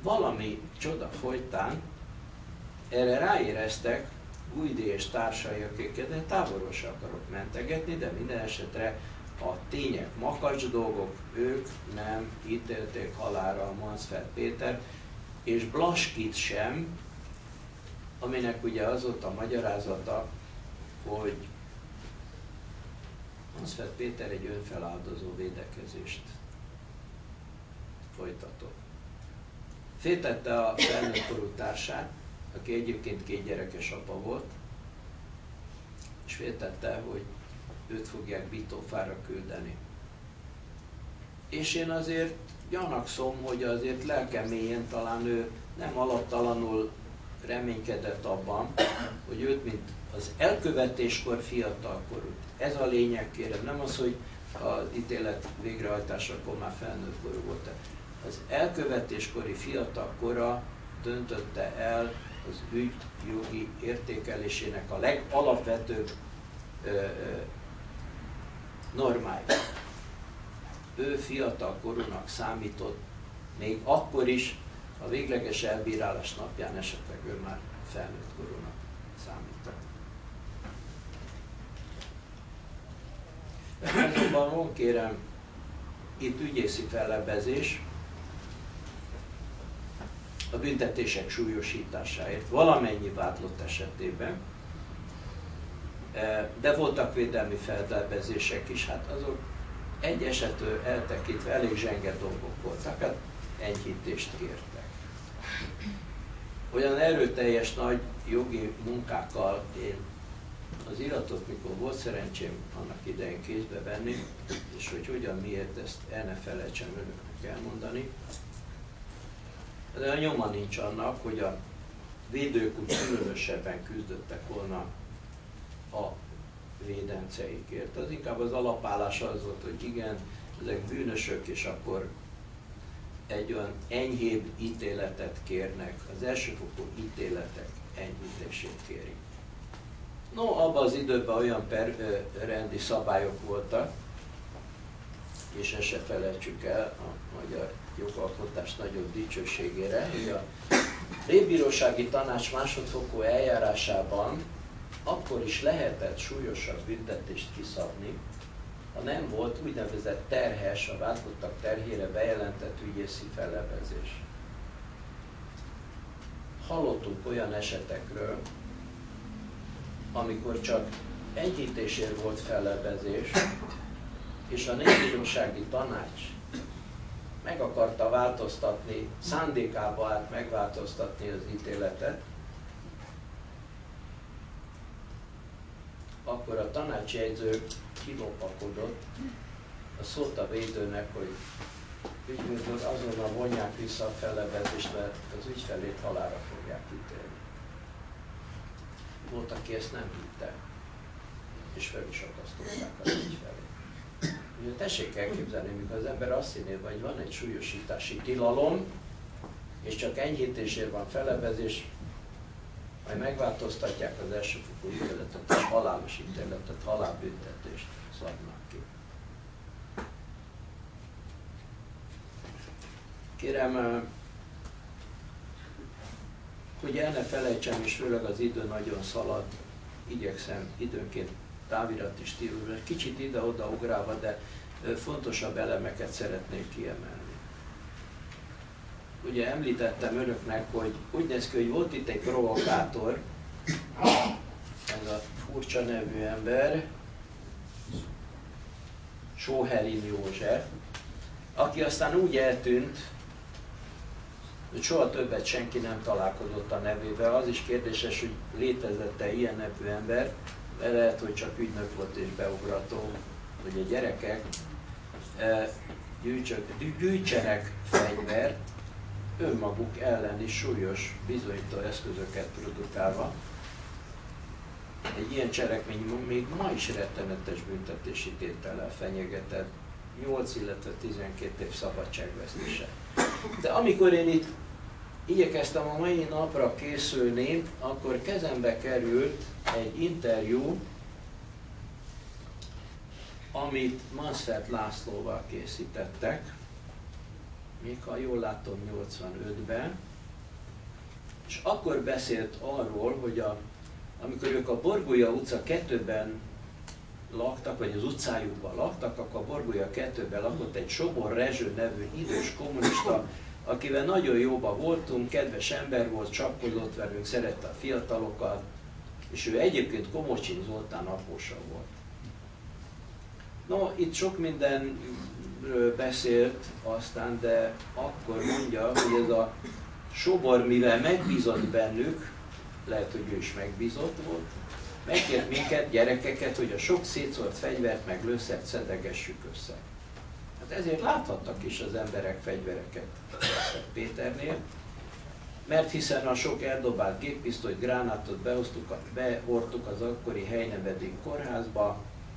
valami csoda folytán erre ráéreztek Guidi és társai, akiket távolról akarok mentegetni, de minden esetre a tények makacs dolgok, ők nem ítélték halálra Mansfeld Pétert, és Blaskit sem, aminek ugye az volt a magyarázata, hogy Mansfeld Péter egy önfeláldozó védekezést folytatott. Féltette a felnőtt korú társát, aki egyébként 2 gyerekes apa volt, és féltette, hogy őt fogják bitófára küldeni. És én azért gyanakszom, hogy azért lelkemélyen talán ő nem alaptalanul reménykedett abban, hogy őt, mint az elkövetéskor fiatalkorú. Ez a lényeg, kérem, nem az, hogy az ítélet végrehajtásakor már felnőtt korú volt. Az elkövetéskori fiatalkora döntötte el az ügy jogi értékelésének a legalapvetőbb normáit. Ő fiatal korúnak számított, még akkor is, a végleges elbírálás napján esetleg ő már felnőtt korúnak számított. Azonban van, kérem, itt ügyészi fellebbezés a büntetések súlyosításáért valamennyi vádlott esetében, de voltak védelmi fellebbezések is, hát azok egy esetről eltekintve elég zsenge dolgok voltak, hát enyhítést kértek. Olyan erőteljes nagy jogi munkákkal én az iratot, mikor volt szerencsém annak idején kézbe venni, és hogy hogyan, miért, ezt el ne felejtsem önöknek elmondani, de a nyoma nincs annak, hogy a védők úgy különösebben küzdöttek volna a védenceikért. Az inkább az alapállás az volt, hogy igen, ezek bűnösök, és akkor egy olyan enyhébb ítéletet kérnek, az elsőfokú ítéletek enyhítését kérik. No, abban az időben olyan rendi szabályok voltak, és ezt se felejtsük el a magyar jogalkotás nagyobb dicsőségére, hogy a Népbírósági Tanács másodfokú eljárásában akkor is lehetett súlyosabb büntetést kiszabni, ha nem volt úgynevezett terhes, a vádlottak terhére bejelentett ügyészi fellebbezés. Hallottunk olyan esetekről, amikor csak enyhítésért volt fellebbezés, és a Népbírósági Tanács meg akarta változtatni, szándékába állt megváltoztatni az ítéletet, akkor a tanácsjegyző kilopakodott, a szólt a védőnek, hogy ügyvéd úr, azonnal vonják vissza a fellebbezést, mert az ügyfelét halálra fogják ítélni. Volt, aki ezt nem hitte, és fel is akasztották az ügyfelét. Ugye tessék elképzelni, mikor az ember azt hinné, hogy van egy súlyosítási tilalom, és csak enyhítésért van fellebbezés, majd megváltoztatják az elsőfokú ítéletet, és halálos ítéletet, halálbüntetést szabnak ki. Kérem, hogy el ne felejtsem, és főleg az idő nagyon szalad, igyekszem időnként távirati stílusban, kicsit ide-oda ugrálva, de fontosabb elemeket szeretnék kiemelni. Ugye említettem önöknek, hogy úgy néz ki, hogy volt itt egy provokátor, ez a furcsa nevű ember, Sóherin József, aki aztán úgy eltűnt, hogy soha többet senki nem találkozott a nevével. Az is kérdéses, hogy létezett-e ilyen nevű ember, de lehet, hogy csak ügynök volt és beugrató, hogy a gyerekek gyűjtsenek fegyvert, önmaguk ellen is súlyos bizonyító eszközöket produkálva. Egy ilyen cselekmény még ma is rettenetes büntetési tétellel fenyegetett, 8, illetve 12 év szabadságvesztése. De amikor én itt igyekeztem a mai napra készülni, akkor kezembe került egy interjú, amit Mansfeld Lászlóval készítettek, még ha jól látom 85-ben, és akkor beszélt arról, hogy amikor ők a Borgulya utca 2-ben laktak, vagy az utcájukban laktak, akkor a Borgulya 2-ben lakott egy Sobor Rezső nevű idős kommunista, akivel nagyon jóban voltunk, kedves ember volt, csapkodott velünk, szerette a fiatalokat, és ő egyébként Komocsin Zoltán apósa volt. No, itt sok mindenről beszélt aztán, de akkor mondja, hogy ez a Sobor, mivel megbízott bennük, lehet, hogy ő is megbízott volt, megkért minket, gyerekeket, hogy a sok szétszórt fegyvert meg lőszert szedegessük össze. Hát ezért láthattak is az emberek fegyvereket Péternél, mert hiszen a sok eldobált géppisztolyt, gránátot behordtuk az akkori helynevedék kórházba,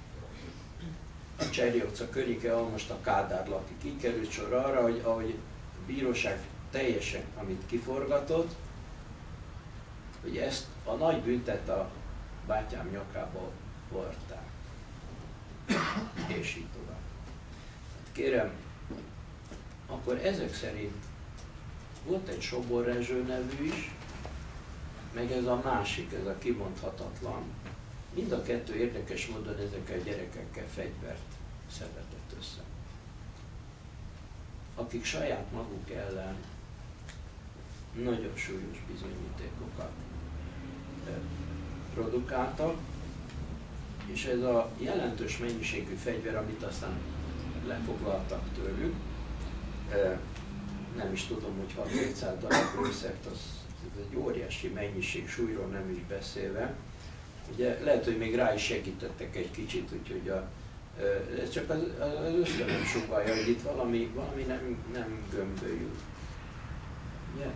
a Cserhi utca környéke, ahol most a Kádár lakik. Így került sor arra, hogy ahogy a bíróság teljesen, amit kiforgatott, hogy ezt a nagy büntet a bátyám nyakába varták. És így tovább. Kérem, akkor ezek szerint volt egy Sobor Rezső nevű is, meg ez a másik, ez a kimondhatatlan. Mind a kettő érdekes módon ezekkel a gyerekekkel fegyvert szedetett össze. Akik saját maguk ellen nagyon súlyos bizonyítékokat produkáltak, és ez a jelentős mennyiségű fegyver, amit aztán lefoglaltak tőlük, nem is tudom, hogy 600-700 darab lőszert, az egy óriási mennyiség, súlyról nem is beszélve. Ugye lehet, hogy még rá is segítettek egy kicsit, úgyhogy ez csak az ösztönöm sugallja, hogy itt valami nem gömbölyül. Yeah.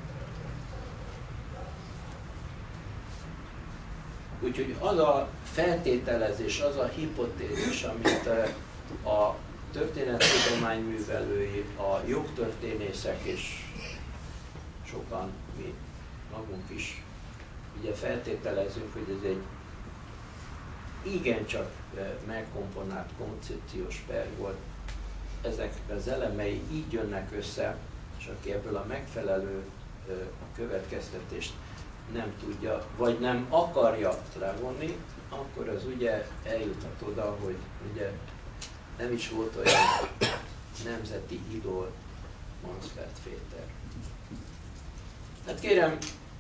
Úgyhogy az a feltételezés, az a hipotézis, amit a történettudomány művelői, a jogtörténészek és sokan mi magunk is ugye feltételezünk, hogy ez egy igencsak megkomponált koncepciós per volt. Ezek az elemei így jönnek össze, és aki ebből a megfelelő következtetést nem tudja, vagy nem akarja levonni, akkor az ugye eljuthat oda, hogy ugye nem is volt olyan nemzeti idol Mansfeld Péter. Hát kérem,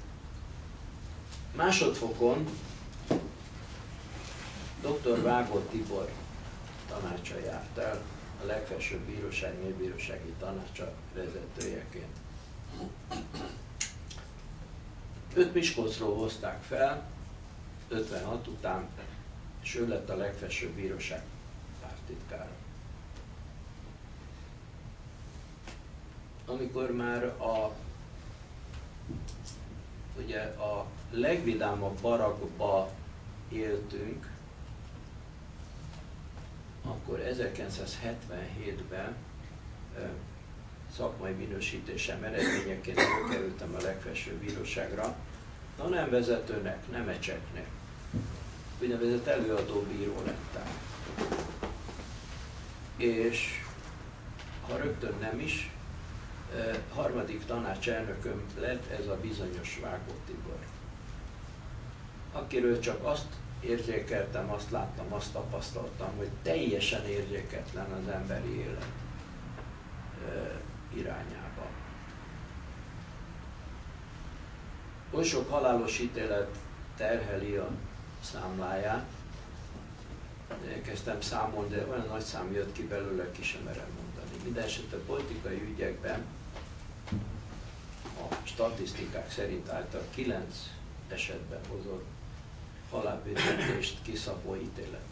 másodfokon dr. Vágó Tibor tanácsa járt el, a legfelsőbb bíróság, népbírósági tanácsa vezetőjeként. Őt Miskolcról hozták fel 56 után, és ő lett a legfelsőbb bíróság párttitkára. Amikor már ugye a legvidámabb barakba éltünk, akkor 1977-ben szakmai minősítésem eredményeként kerültem a legfelsőbb bíróságra, nem vezetőnek, nem ecseknek, úgynevezett előadó bíró lettem. És ha rögtön nem is, harmadik tanácselnököm lett ez a bizonyos Vágó Tibor, akiről csak azt érzékeltem, azt láttam, azt tapasztaltam, hogy teljesen érzéketlen az emberi élet irányába. Oly sok halálos ítélet terheli a számláját, elkezdtem számolni, de olyan nagy szám jött ki belőle, ki sem merem mondani. Mindenesetre politikai ügyekben a statisztikák szerint által 9 esetben hozott halálbüntetést kiszabó ítéleteket.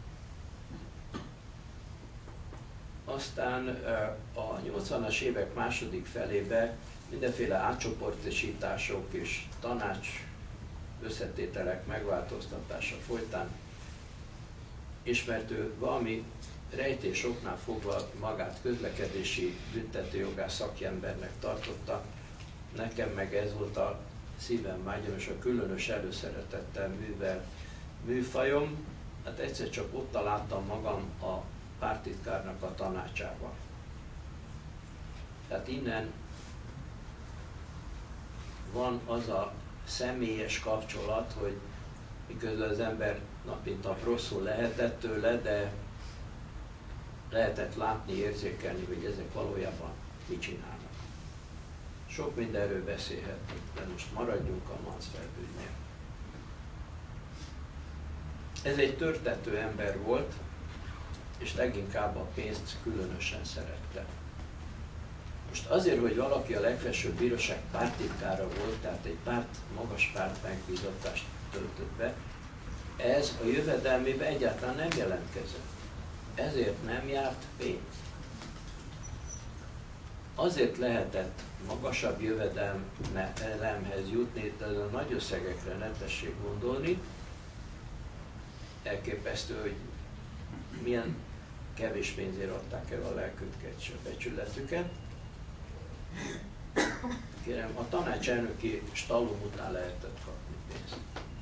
Aztán a 80-as évek második felébe mindenféle átcsoportosítások és tanács összetételek megváltoztatása folytán ismertő valami rejtés oknál fogva magát közlekedési büntetőjogász szakembernek tartotta. Nekem meg ez volt a szívem vágyam és a különös előszeretettel művel műfajom. Hát egyszer csak ott találtam magam a párttitkárnak a tanácsában. Tehát innen van az a személyes kapcsolat, hogy miközben az ember nap mint nap rosszul lehetett tőle, de lehetett látni, érzékelni, hogy ezek valójában mit csinálnak. Sok mindenről beszélhetünk, de most maradjunk a Mansfeld ügynél. Ez egy törtető ember volt, és leginkább a pénzt különösen szerette. Most azért, hogy valaki a legfelsőbb bíróság párttitkára volt, tehát egy magas párt megbízatást töltött be, ez a jövedelmében egyáltalán nem jelentkezett. Ezért nem járt pénz. Azért lehetett magasabb jövedelemhez jutni, de a nagy összegekre ne tessék gondolni. Elképesztő, hogy milyen kevés pénzért adták el a lelküket és a becsületüket. Kérem, a tanácselnöki stallum után lehetett kapni pénzt.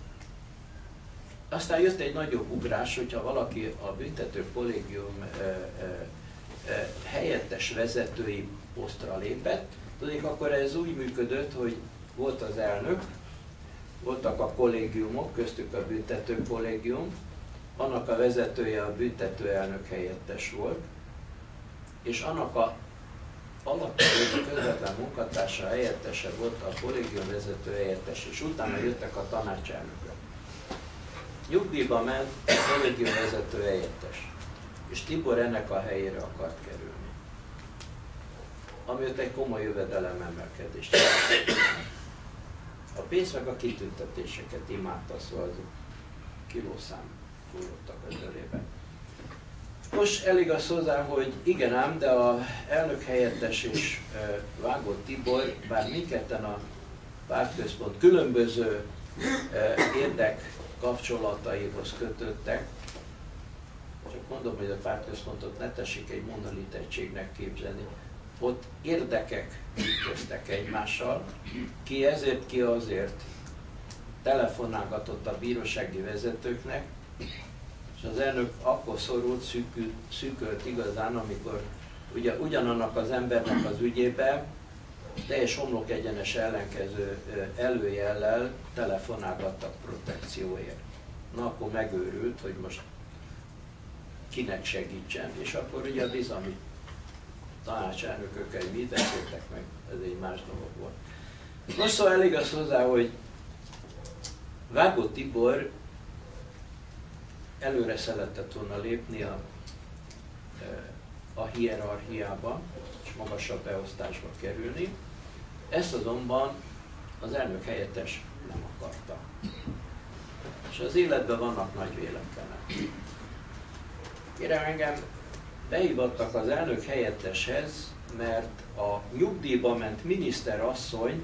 Aztán jött egy nagyobb ugrás, hogyha valaki a büntető kollégium helyettes vezetői posztra lépett, tudjuk, akkor ez úgy működött, hogy volt az elnök, voltak a kollégiumok, köztük a büntető kollégium, annak a vezetője a büntető elnök helyettes volt, és annak a alapvető közvetlen munkatársa helyettese volt a kollégium vezető helyettes, és utána jöttek a tanácselnökök. Nyugdíjba ment a kollégium vezető helyettes, és Tibor ennek a helyére akart kerülni. Ami ott egy komoly jövedelememelkedést. A pénz meg a kitüntetéseket imádta, szóval azok kilószám fúrottak az ölébe. Most elég az hozzá, hogy igen ám, de a elnök helyettes és Vágó Tibor, bár mindketten a pártközpont különböző érdek kapcsolataihoz kötöttek, csak mondom, hogy a pártközpontot ne tessék egy monolít egységnek képzelni, ott érdekek ütköztek egymással, ki ezért, ki azért telefonálgatott a bírósági vezetőknek, és az elnök akkor szorult, szűkölt igazán, amikor ugye ugyanannak az embernek az ügyében teljes homlok egyenes ellenkező előjellel telefonálgattak protekcióért. Na akkor megőrült, hogy most kinek segítsen, és akkor ugye a bizalmi tanácselnökökkel mi beszéltek meg, ez egy más dolog volt. Most szóval elég az hozzá, hogy Vágó Tibor előre szeretett volna lépni a hierarchiába, és magasabb beosztásba kerülni. Ezt azonban az elnök helyettes nem akarta. És az életben vannak nagy véletlenek. Kérem, engem behívattak az elnök helyetteshez, mert a nyugdíjba ment miniszterasszony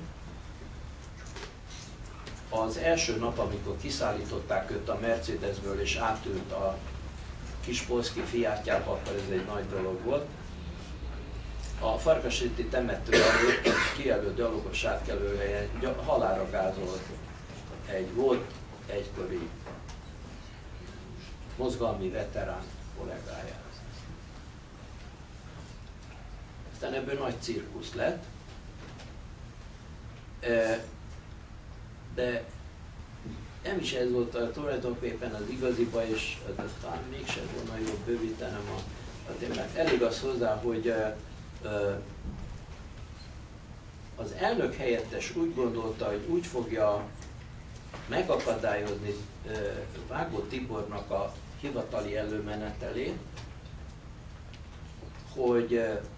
az első nap, amikor kiszállították őt a Mercedesből és átült a kis polszki Fiatjába, akkor ez egy nagy dolog volt. A Farkasréti temető előtt kijelölt gyalogos átkelőhelyen halálra gázolt egy volt egykori mozgalmi veterán kollégáját. Aztán ebből nagy cirkusz lett, de nem is ez volt tulajdonképpen az igazi baj, és talán mégsem volna jobb bővítenem a témát. Elég az hozzá, hogy az elnök helyettes úgy gondolta, hogy úgy fogja megakadályozni Vágó Tibornak a hivatali előmenetelét, hogy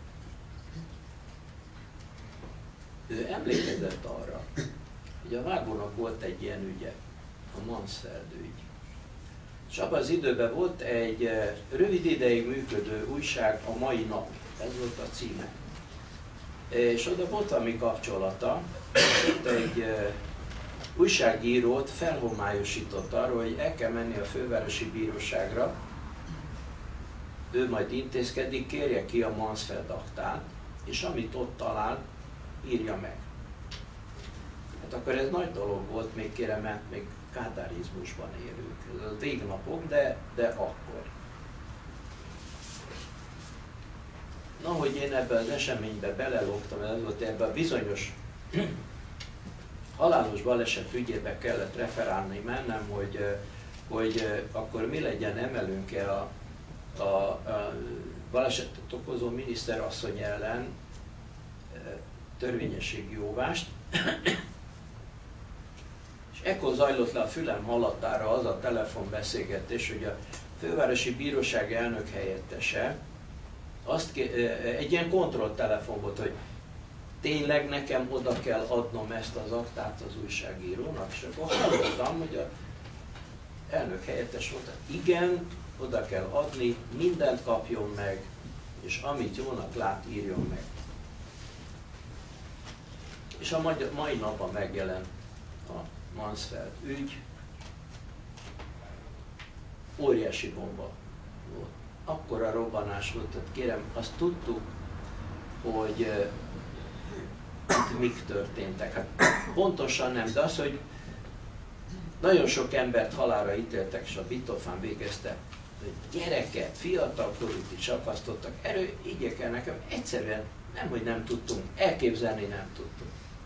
ő emlékezett arra, hogy a Vágónak volt egy ilyen ügye, a Mansfeld ügy. És abban az időben volt egy rövid ideig működő újság, a Mai Nap, ez volt a címe. És oda volt valami kapcsolata, ott egy újságírót felhomályosított arról, hogy el kell menni a fővárosi bíróságra, ő majd intézkedik, kérje ki a Mansfeld aktát, és amit ott talál, írja meg. Hát akkor ez nagy dolog volt, még kérem, mert még kádárizmusban élünk. Ez a végnapok, de akkor. Na, hogy én ebbe az eseménybe belelógtam, ez volt ebbe a bizonyos halálos baleset ügyébe kellett referálni mennem, hogy akkor mi legyen, emelünk-e a balesetet okozó miniszterasszony ellen törvényességi jóvást. És ekkor zajlott le a fülem hallattára az a telefonbeszélgetés, hogy a fővárosi bíróság elnök helyettese egy ilyen kontrolltelefon volt, hogy tényleg nekem oda kell adnom ezt az aktát az újságírónak, és akkor hallottam, hogy az elnök helyettes volt, igen, oda kell adni, mindent kapjon meg, és amit jónak lát, írjon meg. És a mai napon megjelent a Mansfeld ügy, óriási bomba volt. Akkora robbanás volt, hogy kérem, azt tudtuk, hogy itt mik történtek. Hát pontosan nem, de az, hogy nagyon sok embert halálra ítéltek, és a Bitófán végezte, hogy gyereket, fiatalkorút is akasztottak. Erről így kell nekem, egyszerűen nem, hogy nem tudtunk, elképzelni nem tudtunk.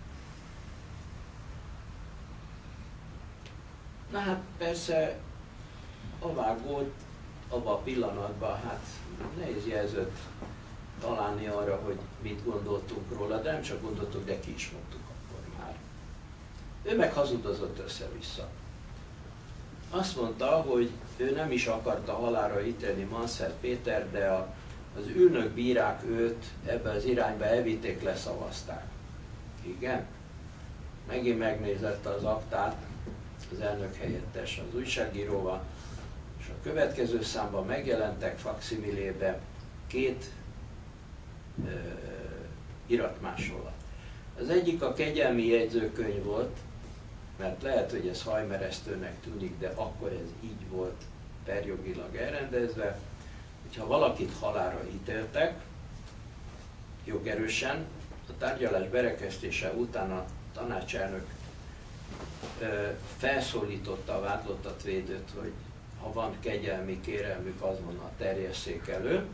Na hát persze a vágót abban a pillanatban hát nehéz jelzőt találni arra, hogy mit gondoltunk róla, de nem csak gondoltuk, de ki is mondtuk akkor már. Ő meg hazudozott össze-vissza. Azt mondta, hogy ő nem is akarta halálra ítélni Mansfeld Péter, de az ülnök bírák őt ebbe az irányba elvitték, leszavazták. Igen? Megint megnézett az aktát az elnök helyettes az újságíróval, és a következő számban megjelentek fakszimilébe két iratmásolat. Az egyik a kegyelmi jegyzőkönyv volt, mert lehet, hogy ez hajmeresztőnek tűnik, de akkor ez így volt perjogilag elrendezve, hogyha valakit halálra ítéltek, jogerősen, a tárgyalás berekeztése után a tanácselnök felszólította a vádlottat, védőt, hogy ha van kegyelmi kérelmük, azonnal terjesszék elő,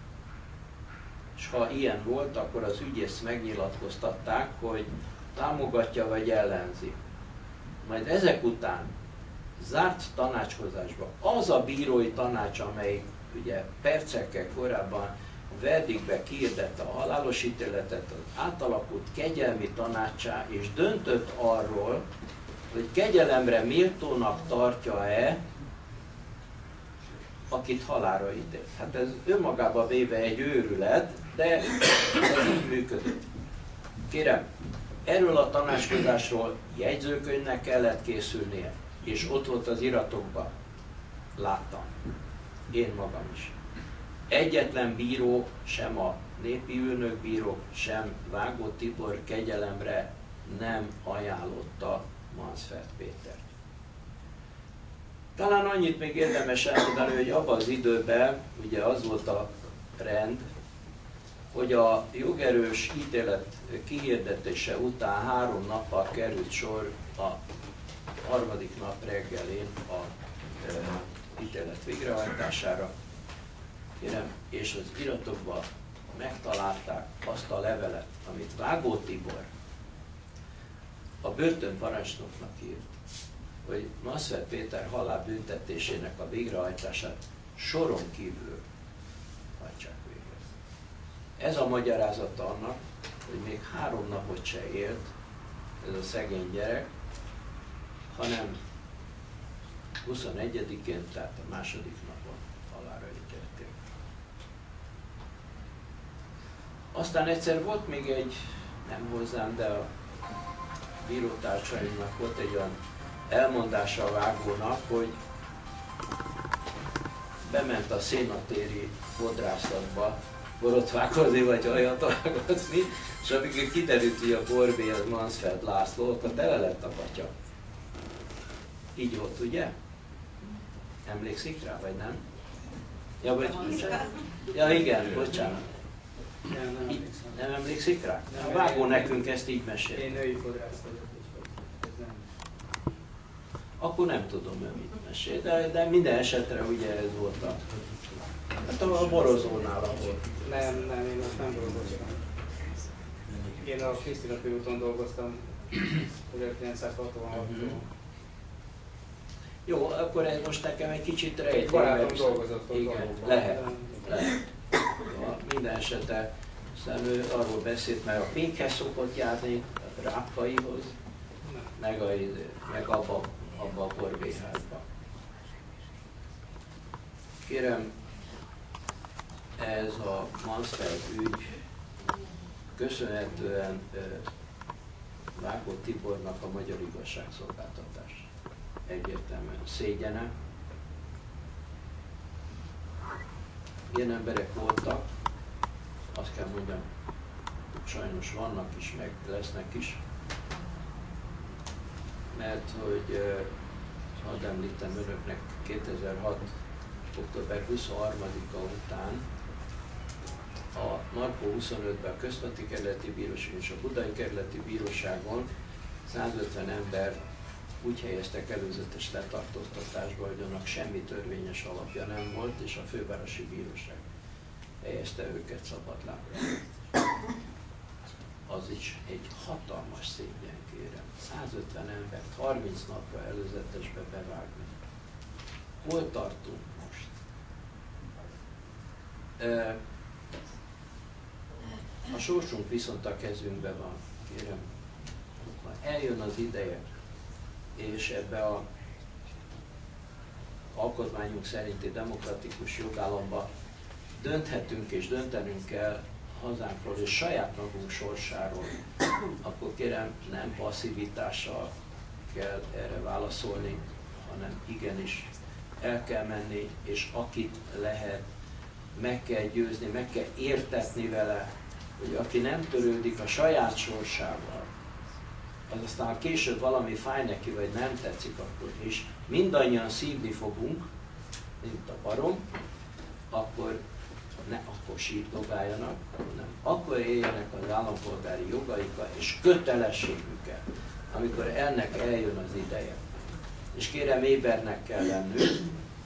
és ha ilyen volt, akkor az ügyészt megnyilatkoztatták, hogy támogatja vagy ellenzi. Majd ezek után zárt tanácskozásban az a bírói tanács, amelyik ugye percekkel korábban a verdikbe kiirdette a halálos ítéletet, az átalakult kegyelmi tanácssá, és döntött arról, hogy kegyelemre méltónak tartja-e, akit halálra ítélt. Hát ez önmagában véve egy őrület, de ez így működött. Kérem, erről a tanácskozásról jegyzőkönyvnek kellett készülnie, és ott volt az iratokban. Láttam. Én magam is. Egyetlen bíró, sem a népi ülnökbíró, sem Vágó Tibor kegyelemre nem ajánlotta Mansfeld Pétert. Talán annyit még érdemes elmondani, hogy abban az időben ugye az volt a rend, hogy a jogerős ítélet kihirdetése után 3 nappal került sor a harmadik nap reggelén a ítélet végrehajtására. Kérem, és az iratokban megtalálták azt a levelet, amit Vágó Tibor a börtönparancsnoknak írt, hogy Mansfeld Péter halálbüntetésének a végrehajtását soron kívül hajtsák végre. Ez a magyarázata annak, hogy még 3 napot se élt ez a szegény gyerek, hanem 21-én, tehát a második napon halálra ítélték. Aztán egyszer volt még egy, nem hozzám, de a bírótársaimnak volt egy olyan elmondása a Vágónak, hogy bement a szénatéri fodrászatba borotvákozni vagy ajatolgatni, és amikor kiderült, hogy a borbély az Mansfeld László, akkor tele lett a patya. Így volt, ugye? Emlékszik rá, vagy nem? Ja, vagy... ja igen, bocsánat. Nem emlékszik rá? A Vágó nekünk ezt így mesél. Én női fodrász vagyok. Akkor nem tudom, ő mit mesél, de minden esetre ugye ez volt a Hát a Borozónál ahol. Nem, én most nem dolgoztam. Én a Krisztina körúton dolgoztam 1966-tól. Jó, akkor ez most nekem egy kicsit rejtély. Egy barátom dolgozott ott. Igen, lehet. Minden esetre, aztán ő arról beszélt, mert a Pékhez szokott járni, a Rákkaihoz, meg abba a borbéházba. Kérem, ez a Mansfeld ügy köszönhetően Vágó Tibornak a magyar igazságszolgáltatás egyértelműen szégyene. Ilyen emberek voltak, azt kell mondjam, sajnos vannak is, meg lesznek is, mert hogy hadd említem önöknek 2006. október 23-a után a Markó 25-ben a Központi Kerületi Bíróságon és a Budai Kerületi Bíróságon 150 ember úgy helyeztek előzetes letartóztatásba, hogy annak semmi törvényes alapja nem volt, és a Fővárosi Bíróság helyezte őket szabadlábra. Az is egy hatalmas szégyen, kérem. 150 embert 30 napra előzetesbe bevágni. Hol tartunk most? A sorsunk viszont a kezünkben van, kérem. Ha eljön az ideje, és ebbe a alkotmányunk szerinti demokratikus jogállamba dönthetünk és döntenünk kell hazánkról és saját magunk sorsáról, akkor kérem, nem passzivitással kell erre válaszolni, hanem igenis el kell menni, és akit lehet, meg kell győzni, meg kell értetni vele, hogy aki nem törődik a saját sorsával, az aztán később valami fáj neki, vagy nem tetszik, akkor is mindannyian szívni fogunk, mint a barom, akkor ne akkor sírdogáljanak, hanem akkor éljenek az állampolgári jogaikkal és kötelességükkel, amikor ennek eljön az ideje. És kérem, ébernek kell lennünk.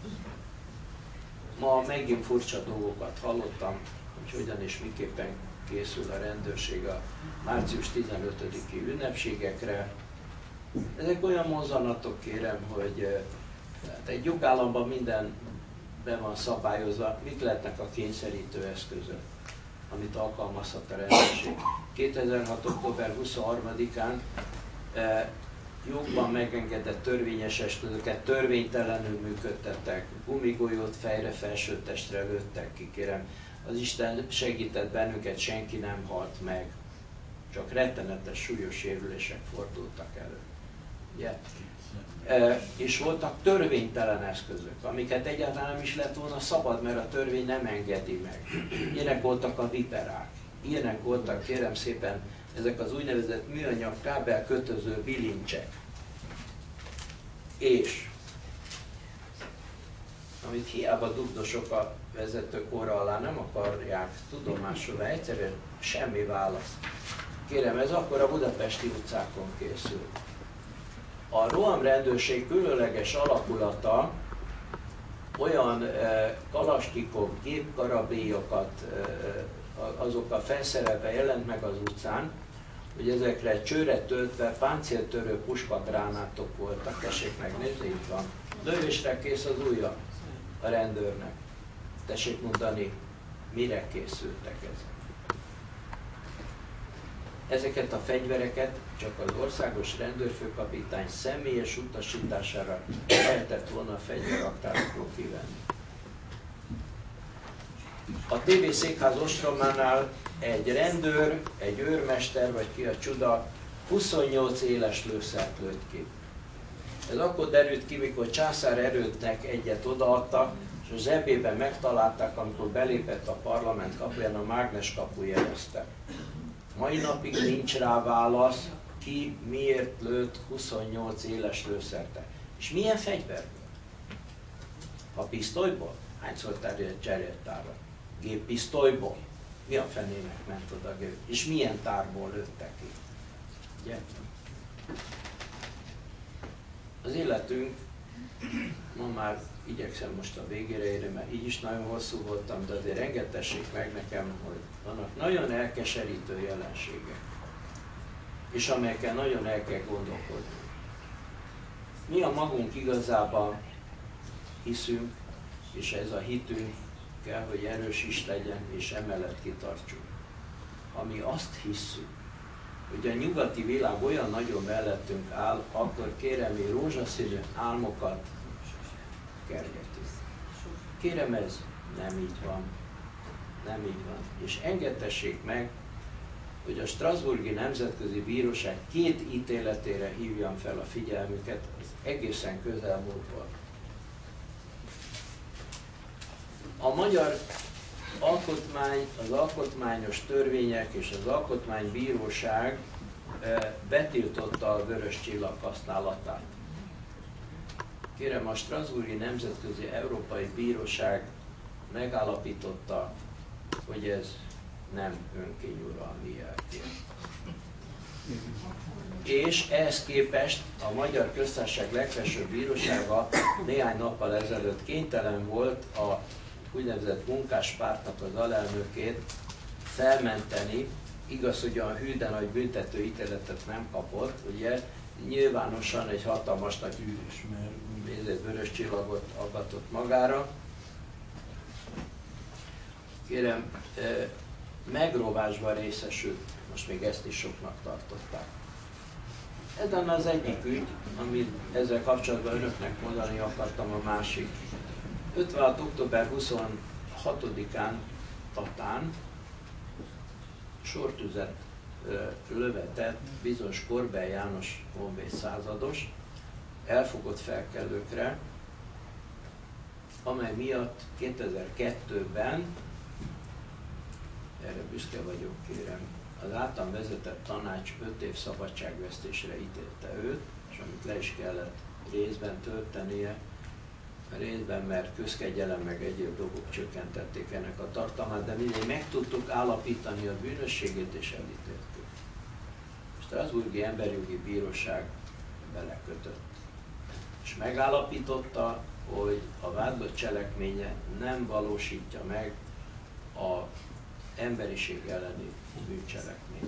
Ma megint furcsa dolgokat hallottam, hogy hogyan és miképpen készül a rendőrség a március 15-i ünnepségekre. Ezek olyan mozzanatok, kérem, hogy hát egy jogállamban minden be van szabályozva, mik lehetnek a kényszerítő eszközök, amit alkalmazhat a rendőrség. 2006. október 23-án jogban megengedett törvényes eszközöket törvénytelenül működtettek, gumigolyót fejre, felsőtestre lőttek ki, kérem. Az Isten segített bennünket, senki nem halt meg, csak rettenetes, súlyos sérülések fordultak elő. Ugye? És voltak törvénytelen eszközök, amiket egyáltalán nem is lett volna szabad, mert a törvény nem engedi meg. Ilyenek voltak a viperák, ilyenek voltak, kérem szépen, ezek az úgynevezett műanyag kábel kötöző bilincsek. És amit hiába dugdosok a vezetők óra alá, nem akarják tudomásul, egyszerűen semmi válasz. Kérem, ez akkor a budapesti utcákon készül. A rohamrendőrség különleges alakulata olyan kalasnyikov gépkarabélyokat, azokkal felszerelve jelent meg az utcán, hogy ezekre csőre töltve páncéltörő puskagránátok voltak. Tessék megnézni, itt van. Lövésre kész az ujja a rendőrnek. Tessék mondani, mire készültek ezek. Ezeket a fegyvereket csak az országos rendőrfőkapitány személyes utasítására lehetett volna a fegyverraktárokról kivenni. A TV székház ostrománál egy rendőr, egy őrmester, vagy ki a csuda, 28 éles lőszert lőtt ki. Ez akkor derült ki, mikor Császár Erődnek egyet odaadtak, és a zsebében megtalálták, amikor belépett a parlament kapuján, a mágnes kapu jelezte. Mai napig nincs rá válasz, ki miért lőtt 28 éles lőszerte. És milyen fegyverből? A pisztolyból? Hányszor terjedt tárra? Géppisztolyból? Mi a fenének ment oda gép? És milyen tárból lőttek ki? Ugye? Az életünk Ma már igyekszem most a végére érni, mert így is nagyon hosszú voltam, de azért engedtessék meg nekem, hogy vannak nagyon elkeserítő jelenségek, és amelyekkel nagyon el kell gondolkodni. Mi a magunk igazában hiszünk, és ez a hitünk kell, hogy erős is legyen, és emellett kitartsuk. Ha mi azt hisszük, hogy a nyugati világ olyan nagyon mellettünk áll, akkor kérem, mi rózsaszínű álmokat kergetünk. Kérem, ez nem így van. Nem így van. És engedtessék meg, hogy a Strasbourgi Nemzetközi Bíróság 2 ítéletére hívjam fel a figyelmüket az egészen közelmúltban. A magyar alkotmány, az alkotmányos törvények és az alkotmánybíróság betiltotta a vörös csillag használatát. Kérem, a Strasbourgi Nemzetközi Európai Bíróság megállapította, hogy ez nem önkényuralmi jelkép. És ehhez képest a Magyar Köztársaság legfelsőbb bírósága néhány nappal ezelőtt kénytelen volt a úgynevezett munkáspártnak az alelnökét felmenteni. Igaz, hogy a hű, de nagy büntető ítéletet nem kapott, ugye nyilvánosan egy hatalmas nagy vörös csillagot aggatott magára. Kérem, megrovásban részesült, most még ezt is soknak tartották. Ez lenne az egyik ügy, amit ezzel kapcsolatban önöknek mondani akartam, a másik. 56. október 26-án Tatán sortüzet lövetett bizonyos Korbel János honvéd százados elfogott felkelőkre, amely miatt 2002-ben, erre büszke vagyok kérem, az általam vezetett tanács 5 év szabadságvesztésre ítélte őt, és amit le is kellett részben töltenie, részben mert közkegyelem meg egyéb dolgok csökkentették ennek a tartalmát, de mindig meg tudtuk állapítani a bűnösségét és elítéltük. A Strasbourgi Emberjogi Bíróság belekötött, és megállapította, hogy a vádlott cselekménye nem valósítja meg az emberiség elleni bűncselekményt.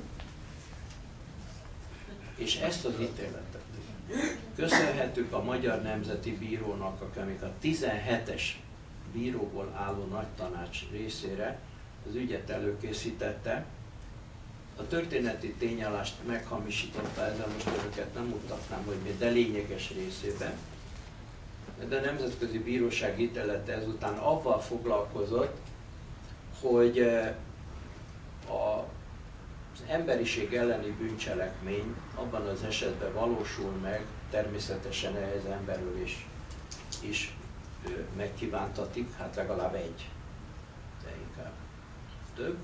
És ezt az ítéletet köszönhetjük a Magyar Nemzeti Bírónak, amik a 17-es bíróból álló nagy tanács részére az ügyet előkészítette. A történeti tényállást meghamisította, ezzel most önöket nem mutatnám, hogy mi, de lényeges részében. De a Nemzetközi Bíróság ítélete ezután avval foglalkozott, hogy az emberiség elleni bűncselekmény abban az esetben valósul meg, természetesen ehhez emberölés is megkívántatik, hát legalább egy, de inkább több.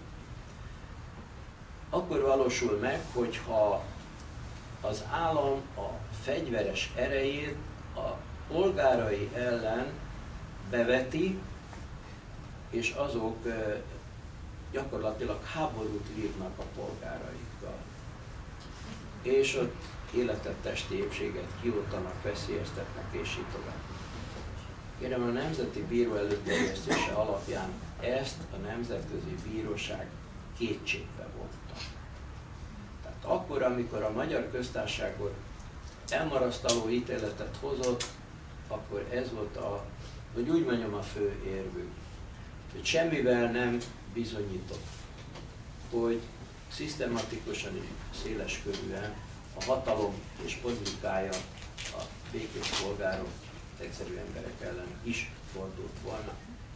Akkor valósul meg, hogyha az állam a fegyveres erejét a polgárai ellen beveti, és azok gyakorlatilag háborút vívnak a polgáraikkal. És ott életet, testi épséget kioltanak, veszélyeztetnek, és így tovább. Kérem, a Nemzeti Bíró előterjesztése alapján ezt a Nemzetközi Bíróság kétségbe vonta. Tehát akkor, amikor a Magyar Köztársaságot elmarasztaló ítéletet hozott, akkor ez volt hogy úgy mondjam, a fő érvük, hogy semmivel nem bizonyított, hogy szisztematikusan és széleskörűen a hatalom és politikája a békés polgárok, egyszerű emberek ellen is fordult volna.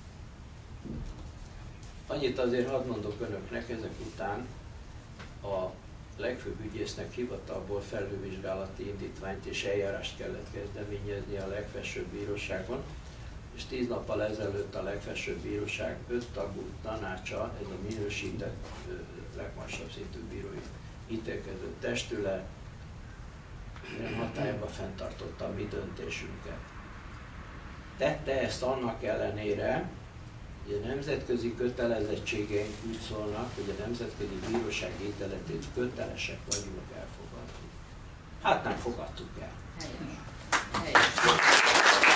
Annyit azért hadd mondok önöknek, ezek után a legfőbb ügyésznek hivatalból felülvizsgálati indítványt és eljárást kellett kezdeményezni a legfelsőbb bíróságon, és 10 nappal ezelőtt a legfelsőbb bíróság 5 tagú tanácsa, ez a minősített legmagasabb szintű bírói ítélkező testület, hatályba fenntartotta a mi döntésünket. Tette ezt annak ellenére, hogy a nemzetközi kötelezettségeink úgy szólnak, hogy a Nemzetközi Bíróság ítéletét kötelesek vagyunk elfogadni. Hát nem fogadtuk el. Helyes.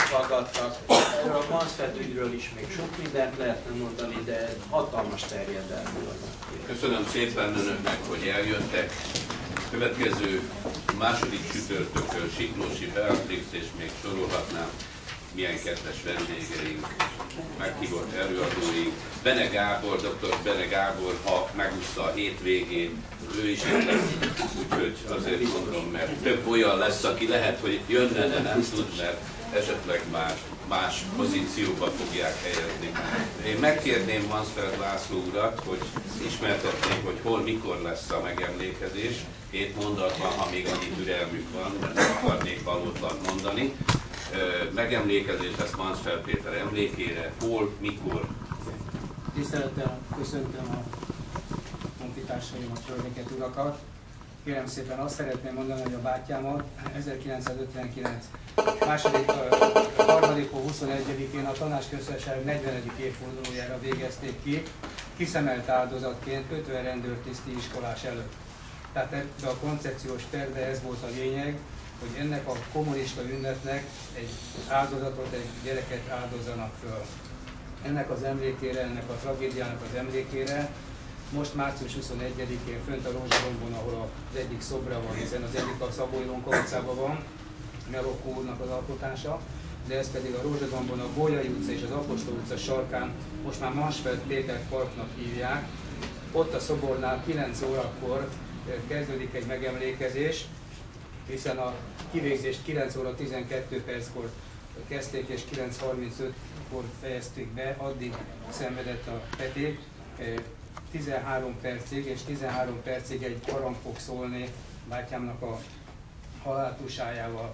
meghallgattak. Erről a Mansfeld ügyről is még sok mindent lehetne mondani, de hatalmas terjedelmű anyag. Köszönöm szépen önöknek, hogy eljöttek. Következő második csütörtökön Siklósi Beatrix, és még sorolhatnám, milyen kedves vendégeink, meghívott előadóink. Bene Gábor, dr. Bene Gábor, ha megúszta a hétvégén, ő is itt lesz, úgyhogy azért mondom, mert több olyan lesz, aki lehet, hogy jönne, de nem tud, mert esetleg más pozícióba fogják helyezni. Én megkérném Mansfeld László urat, hogy ismertetnék, hogy hol, mikor lesz a megemlékezés. 7 mondatban, ha még annyi türelmük van, mert nem akarnék valótlant mondani. Megemlékezés lesz Mansfeld Péter emlékére, hol, mikor. Tisztelettel köszöntöm a honfitársaimat, hölgyeket, urakat. Kérem szépen azt szeretném mondani, hogy a bátyámat 1959. harmadik hó 21-én a Tanácsköztársaság 40. évfordulójára végezték ki, kiszemelt áldozatként 50 rendőrtiszti iskolás előtt. Tehát ebben a koncepciós tervben ez volt a lényeg, hogy ennek a kommunista ünnepnek egy áldozatot, egy gyereket áldozzanak föl. Ennek az emlékére, ennek a tragédiának az emlékére most március 21-én fönt a Rózsadombon, ahol az egyik szobra van, hiszen az egyik a Szabó Ilonka utcában van, Melokkó úrnak az alkotása, de ez pedig a Rózsadombon a Bolyai utca és az Apostol utca sarkán most már Mansfeld Péter parknak hívják. Ott a szobornál 9 órakor kezdődik egy megemlékezés, hiszen a kivégzést 9 óra 12 perckor kezdték és 9:35-kor fejezték be, addig szenvedett a Peti. 13 percig, és 13 percig egy harang fog szólni bátyámnak a haláltusájára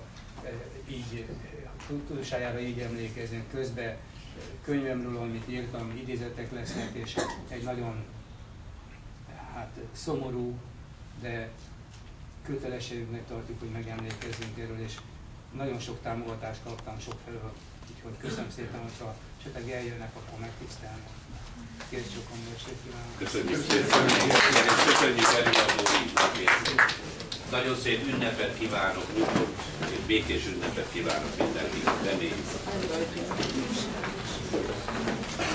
így emlékezünk. Közben könyvemről, amit írtam, idézetek lesznek, és egy nagyon szomorú, de kötelességünknek tartjuk, hogy megemlékezzünk erről, és nagyon sok támogatást kaptam sok felől, úgyhogy köszönöm szépen, hogyha esetleg eljönnek, akkor megtisztelnek. Kérjük sokan, hogy kívánok. Köszönjük szépen, és köszönjük előadóinknak. Nagyon szép ünnepet kívánok, és békés ünnepet kívánok mindenkinek, reméljük.